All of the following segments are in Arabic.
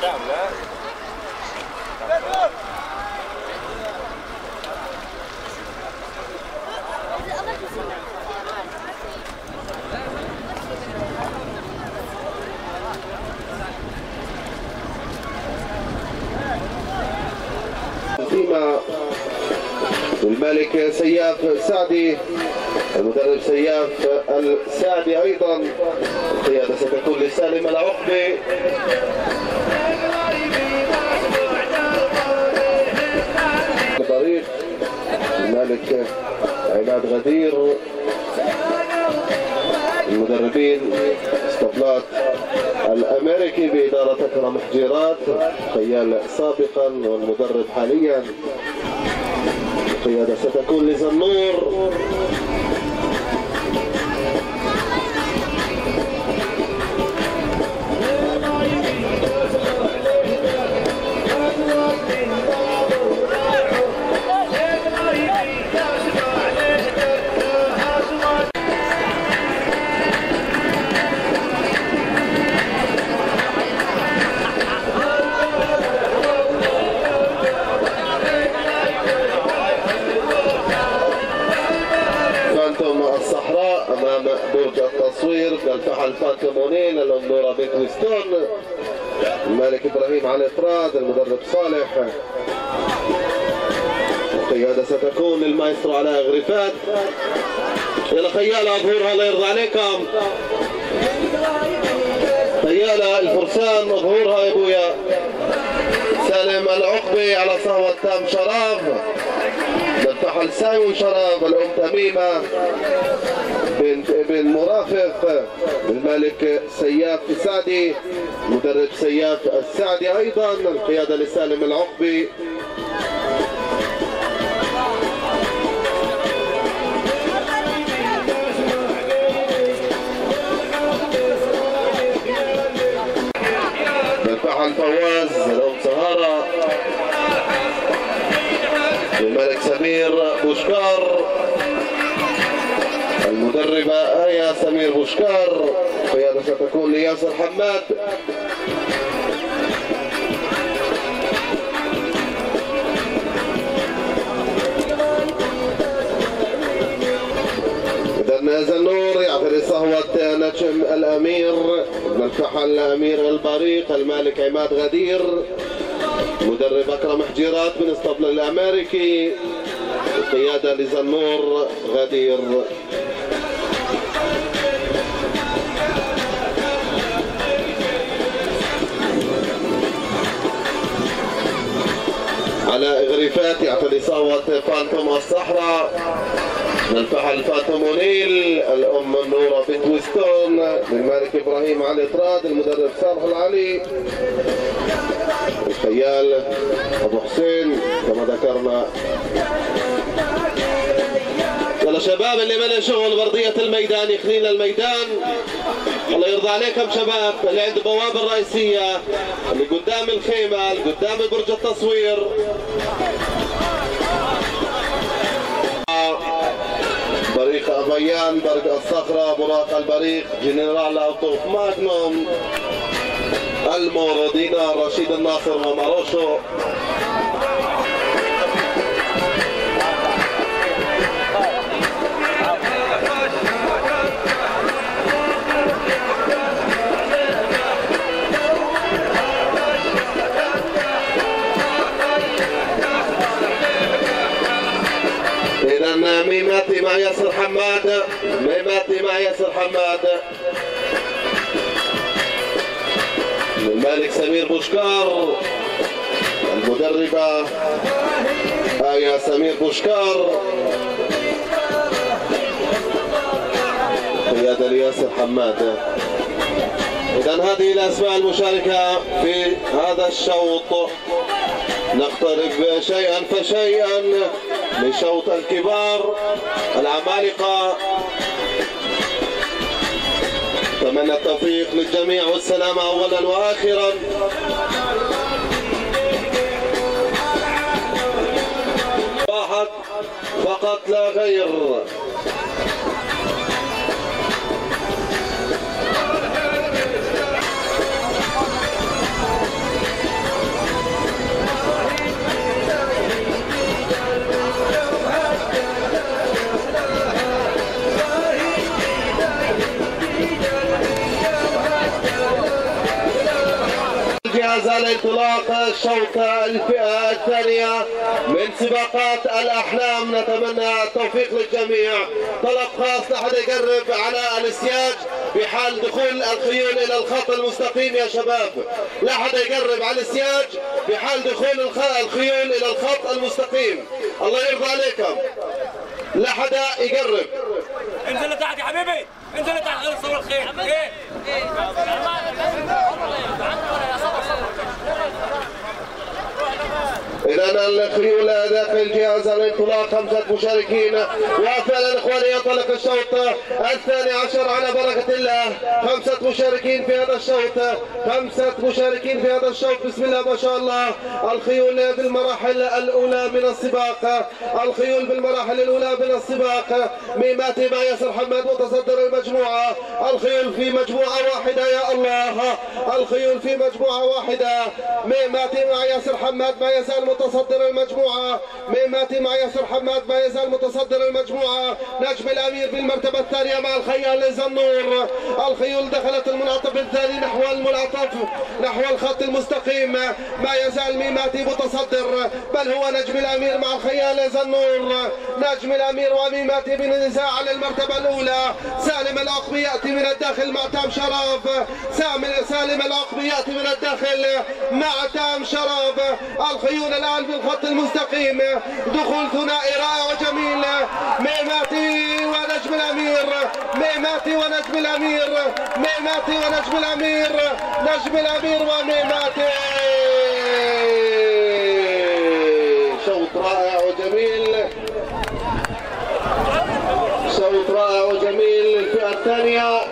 الملك سياف السعدي، المدرب سياف السعدي أيضا. القيادة ستكون لسالم العقبي. البريق الملك عماد غدير. المدربين اسطبلات الأمريكي بإدارة أكرم حجيرات، خيال سابقا والمدرب حاليا. القيادة ستكون لزنور. برج التصوير تلتحل فانتومونين الأمنورة بنت ويستون. الملك إبراهيم علي فراد، المدرب صالح. القيادة ستكون للمايسترو علاء غريفات. يلا خيالة ظهورها الله يرضى عليكم. خيالة الفرسان ظهورها يا ابويا. سالم العقبي على صهوة تام شراب. تلتحل سايون شراب. الأم تميمة بنت ابن مرافق. الملك سياف السعدي، مدرب سياف السعدي ايضا. القياده لسالم العقبي. بالفحل فواز الام سهاره. الملك سمير بوشكار، المدربة آية سمير بوشكار. القيادة ستكون لياسر حماد. إذن زنور يعتري صهوة نجم الأمير ابن الفحل أمير البريق. المالك عماد غدير، مدرب أكرم حجيرات من اسطبل الأمريكي. القيادة لزنور غدير. على غريفات يعتدي صهوة فانتوم الصحراء. الفحل فانتوم ونيل. الأم النورة بنت ويستون. للملك إبراهيم علي طراد، المدرب صالح العلي. الخيال أبو حسين كما ذكرنا. يلا شباب اللي مالي شغل بأرضية الميدان يخلينا الميدان. الله يرضى عليكم شباب. اللي عند البوابة الرئيسية، اللي قدام الخيمة، اللي قدام برج التصوير. بريق أبيان، برج الصخرة، براق البريق، جنرال أوتوف ماجنوم، المورو دينار، رشيد الناصر وماروشو. ميماتي مع ياسر حماد. ميماتي مع ياسر حماد. الملك سمير بوشكار، المدربة آية سمير بوشكار. قيادة لياسر حماد. إذا هذه الأسماء المشاركة في هذا الشوط. نقترب شيئا فشيئا لشوط الكبار العمالقة. أتمنى التوفيق للجميع والسلامة أولا وآخرا. واحد فقط لا غير. جهاز الانطلاق الشوط الفئة الثانية من سباقات الأحلام. نتمنى التوفيق للجميع. طلب خاص لحد يقرب على الاسياج بحال دخول الخيول إلى الخط المستقيم يا شباب. لحد يقرب على الاسياج بحال دخول الخيول إلى الخط المستقيم. الله يرضى عليكم. لحد يقرب. انزل لتحت يا حبيبي، انزل لتحت خلص صور الخير. إذا الخيول داخل جهاز الانطلاق 5 مشاركين. وفعلا إخواني ينطلق الشوط الثاني عشر على بركة الله. 5 مشاركين في هذا الشوط، 5 مشاركين في هذا الشوط. بسم الله ما شاء الله. الخيول بالمراحل الأولى من السباق، الخيول بالمراحل الأولى من السباق. ميماتي مع ياسر حماد متصدر المجموعة. الخيول في مجموعة واحدة يا الله، الخيول في مجموعة واحدة. ميماتي مع ياسر حماد ما يزال متصدر المجموعة. ميماتي مع ياسر حماد ما يزال متصدر المجموعة. نجم الأمير بالمرتبة الثانية مع الخيال زنور. الخيول دخلت المنعطف الثاني نحو المنعطف، نحو الخط المستقيم. ما يزال ميماتي متصدر، بل هو نجم الأمير مع الخيال زنور. نجم الأمير وميماتي بنزاع على المرتبة الأولى. سالم العقبي يأتي من الداخل مع تام شرف. سالم العقبي يأتي من الداخل مع تام شرف. الخيول الآن في الخط المستقيم. دخول ثنائي رائع وجميل. ميماتي ونجم الأمير، ميماتي ونجم الأمير، ميماتي ونجم الأمير، نجم الأمير وميماتي. شوط رائع وجميل، شوط رائع وجميل الفئة الثانية.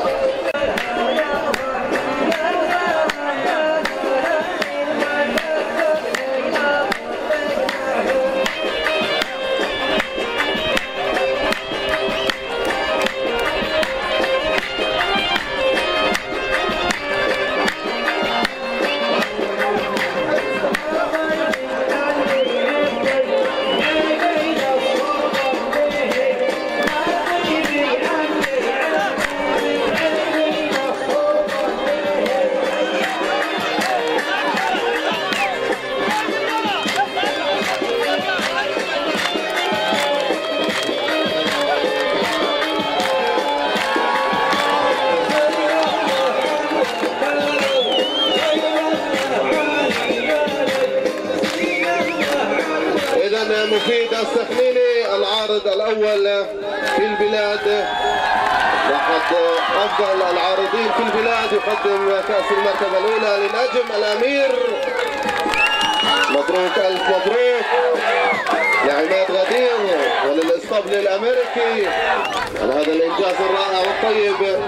مفيد السخنيني العارض الأول في البلاد، وحد أفضل العارضين في البلاد، يقدم كأس المرتبة الأولى لنجم الأمير. مبروك ألف مبروك لعماد غدير وللإسطبل الأمريكي على هذا الإنجاز الرائع والطيب.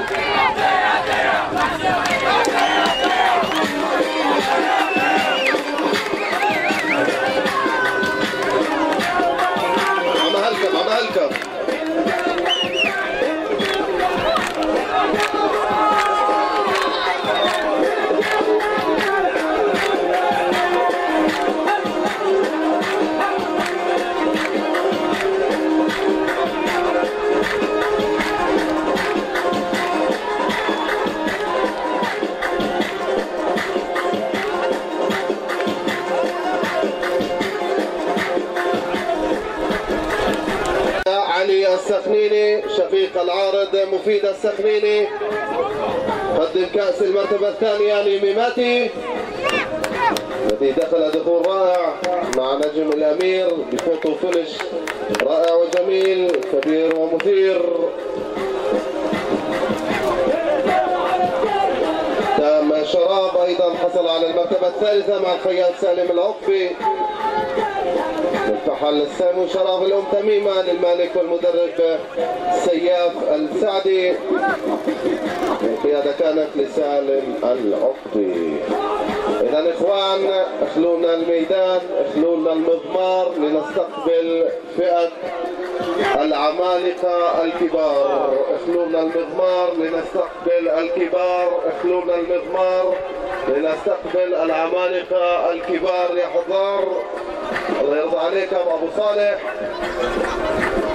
عمالكم علي السخنيني شفيق العارض. مفيد السخنيني قدم كأس المرتبة الثانية لميماتي الذي دخل دخول رائع مع نجم الأمير بفوتو فينش رائع وجميل كبير ومثير. تام شراب أيضا حصل على المرتبة الثالثة مع الخيال سالم العقبي. الفحل السامي شراب الأم تميمة للمالك والمدرب سياف السعدي. القيادة كانت لسالم العقبي. إذا إخوان اخلونا الميدان، اخلونا المضمار لنستقبل فئة العمالقة الكبار. اخلونا المضمار لنستقبل الكبار، اخلونا المضمار لنستقبل العمالقة الكبار يا حضار. الله يرضى عليكم أبو صالح.